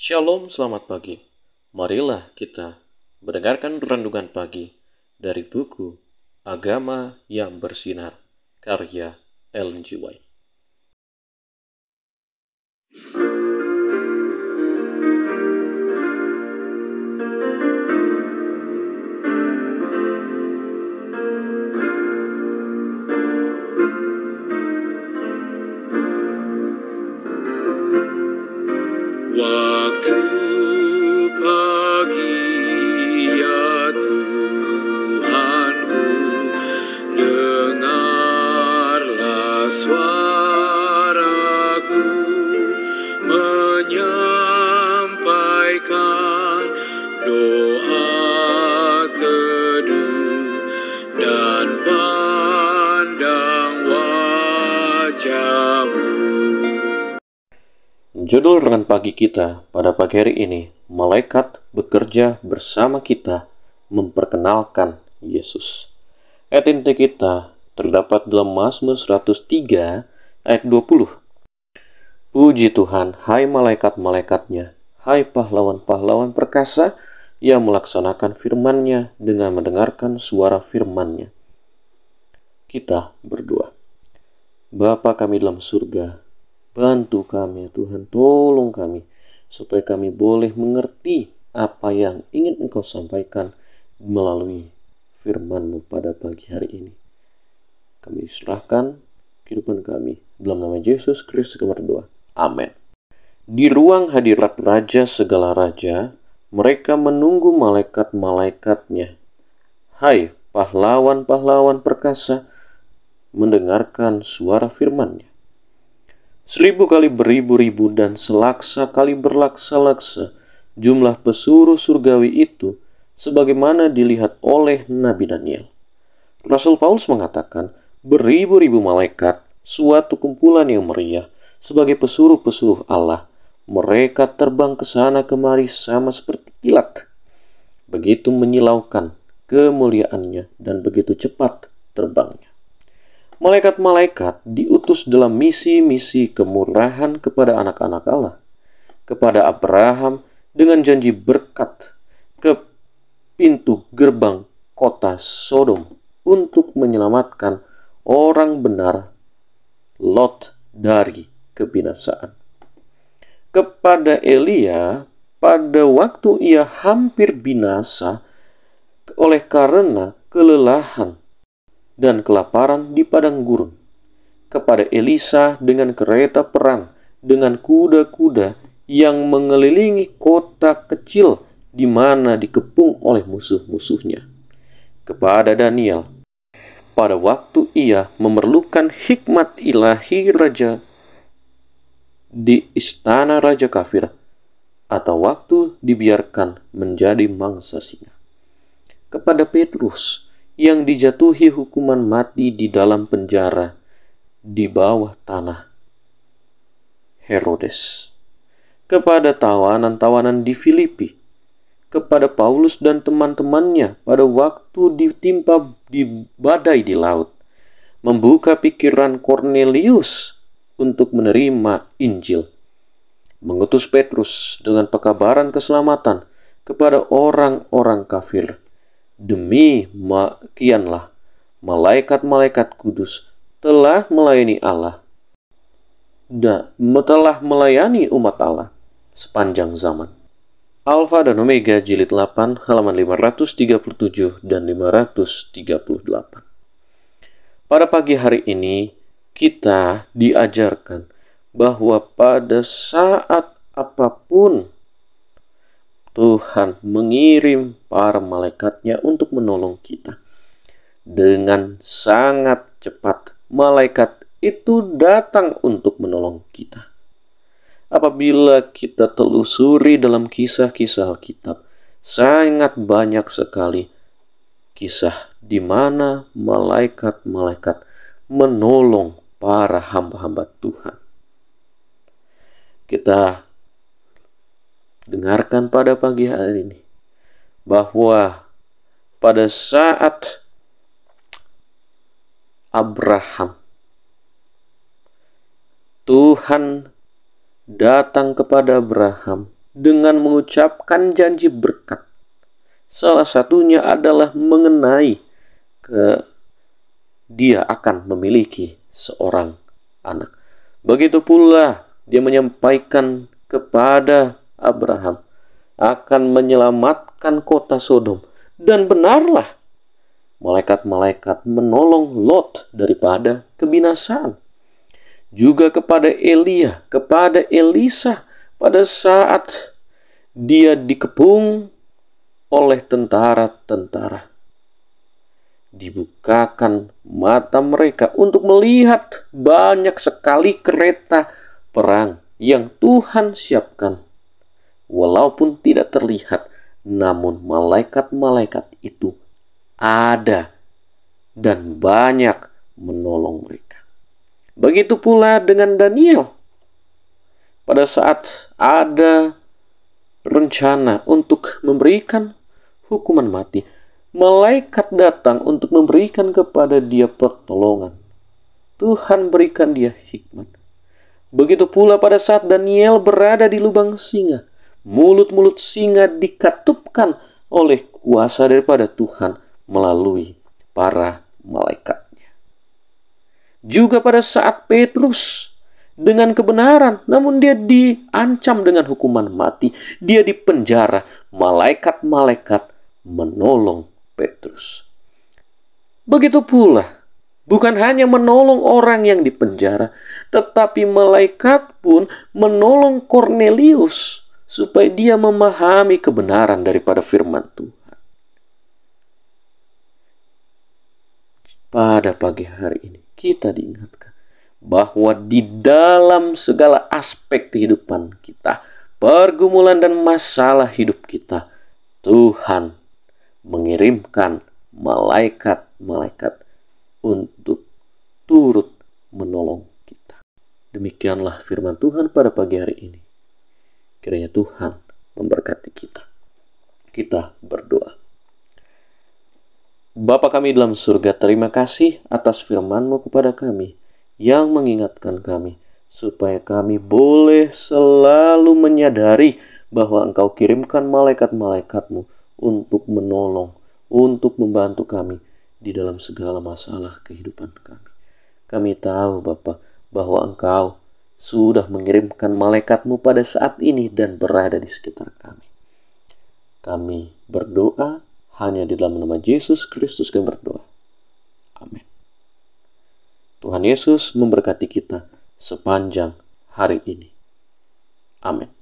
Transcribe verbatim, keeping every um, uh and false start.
Shalom, selamat pagi. Marilah kita mendengarkan renungan pagi dari buku Agama yang Bersinar, karya Ellen G. White. Waktu pagi ya Tuhanku, dengarlah suaraku menyampaikan doa teduh dan pandang wajah-Mu. Judul renungan pagi kita pada pagi hari ini, malaikat bekerja bersama kita memperkenalkan Yesus. Ayat inti kita terdapat dalam Mazmur seratus tiga ayat dua puluh. Puji Tuhan, hai malaikat-malaikatnya, hai pahlawan-pahlawan perkasa yang melaksanakan firman-Nya dengan mendengarkan suara firman-Nya. Kita berdoa. Bapa kami dalam surga, bantu kami ya Tuhan, tolong kami, supaya kami boleh mengerti apa yang ingin Engkau sampaikan melalui firman-Mu pada pagi hari ini. Kami serahkan kehidupan kami dalam nama Yesus Kristus kami berdoa. Amin. Di ruang hadirat Raja segala raja, mereka menunggu malaikat-malaikatnya. Hai pahlawan-pahlawan perkasa, mendengarkan suara firman-Nya. Seribu kali beribu-ribu dan selaksa kali berlaksa-laksa jumlah pesuruh surgawi itu, sebagaimana dilihat oleh Nabi Daniel. Rasul Paulus mengatakan, beribu-ribu malaikat, suatu kumpulan yang meriah, sebagai pesuruh-pesuruh Allah. Mereka terbang ke sana kemari sama seperti kilat. Begitu menyilaukan kemuliaannya dan begitu cepat terbangnya. Malaikat-malaikat diutus dalam misi-misi kemurahan kepada anak-anak Allah, kepada Abraham dengan janji berkat ke pintu gerbang kota Sodom untuk menyelamatkan orang benar Lot dari kebinasaan. Kepada Elia pada waktu ia hampir binasa oleh karena kelelahan dan kelaparan di padang gurun. Kepada Elisa dengan kereta perang, dengan kuda-kuda yang mengelilingi kota kecil di mana dikepung oleh musuh-musuhnya. Kepada Daniel, pada waktu ia memerlukan hikmat ilahi raja di istana raja kafir, atau waktu dibiarkan menjadi mangsa singa. Kepada Petrus, yang dijatuhi hukuman mati di dalam penjara di bawah tanah Herodes. Kepada tawanan-tawanan di Filipi, kepada Paulus dan teman-temannya pada waktu ditimpa di badai di laut, membuka pikiran Cornelius untuk menerima Injil, mengutus Petrus dengan pekabaran keselamatan kepada orang-orang kafir. Demi kianlah malaikat-malaikat kudus telah melayani Allah dan telah melayani umat Allah sepanjang zaman. Alfa dan Omega jilid delapan halaman lima ratus tiga puluh tujuh dan lima ratus tiga puluh delapan. Pada pagi hari ini kita diajarkan bahwa pada saat apapun Tuhan mengirim para malaikatnya untuk menolong kita. Dengan sangat cepat, malaikat itu datang untuk menolong kita. Apabila kita telusuri dalam kisah-kisah Alkitab, sangat banyak sekali kisah di mana malaikat-malaikat menolong para hamba-hamba Tuhan. Kita dengarkan pada pagi hari ini bahwa pada saat Abraham, Tuhan datang kepada Abraham dengan mengucapkan janji berkat. Salah satunya adalah mengenai ke dia akan memiliki seorang anak. Begitu pula dia menyampaikan kepada Abraham akan menyelamatkan kota Sodom. Dan benarlah malaikat-malaikat menolong Lot daripada kebinasaan. Juga kepada Elia, kepada Elisa pada saat dia dikepung oleh tentara-tentara. Dibukakan mata mereka untuk melihat banyak sekali kereta perang yang Tuhan siapkan. Walaupun tidak terlihat, namun malaikat-malaikat itu ada dan banyak menolong mereka. Begitu pula dengan Daniel. Pada saat ada rencana untuk memberikan hukuman mati, malaikat datang untuk memberikan kepada dia pertolongan. Tuhan berikan dia hikmat. Begitu pula pada saat Daniel berada di lubang singa, mulut-mulut singa dikatupkan oleh kuasa daripada Tuhan melalui para malaikatnya. Juga pada saat Petrus dengan kebenaran, namun dia diancam dengan hukuman mati, dia dipenjara, malaikat-malaikat menolong Petrus. Begitu pula, bukan hanya menolong orang yang dipenjara, tetapi malaikat pun menolong Kornelius supaya dia memahami kebenaran daripada firman Tuhan. Pada pagi hari ini kita diingatkan bahwa di dalam segala aspek kehidupan kita, pergumulan dan masalah hidup kita, Tuhan mengirimkan malaikat-malaikat untuk turut menolong kita. Demikianlah firman Tuhan pada pagi hari ini. Kiranya Tuhan memberkati kita. Kita berdoa. Bapa kami dalam surga, terima kasih atas firman-Mu kepada kami yang mengingatkan kami supaya kami boleh selalu menyadari bahwa Engkau kirimkan malaikat-malaikat-Mu untuk menolong, untuk membantu kami di dalam segala masalah kehidupan kami. Kami tahu Bapa bahwa Engkau sudah mengirimkan malaikat-Mu pada saat ini dan berada di sekitar kami. Kami berdoa hanya di dalam nama Yesus Kristus kami berdoa. Amin. Tuhan Yesus memberkati kita sepanjang hari ini. Amin.